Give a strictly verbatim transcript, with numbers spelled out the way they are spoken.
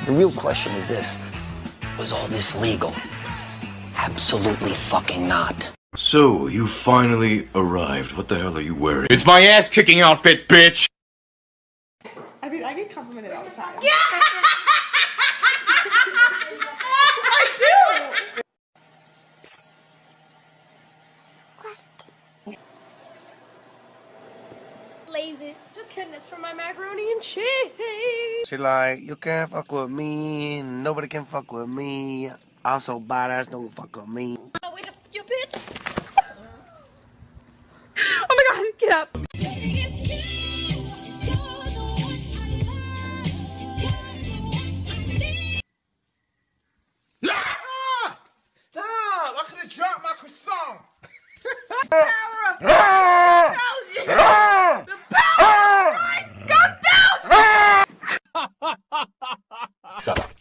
The real question is this. Was all this legal? Absolutely fucking not. So, you finally arrived. What the hell are you wearing? It's my ass-kicking outfit, bitch! I mean, I get complimented all the time. Yeah! I do! Psst. What? Lazy. Just kidding, it's from my macaroni and cheese. She like, you can't fuck with me, nobody can fuck with me. I'm so badass, don't fuck with me. Oh, wait, you bitch! Oh my god, get up! Ah! Stop! I could have dropped my croissant! Power of Belgium! The power of Christ! God, Belgium! Shut up.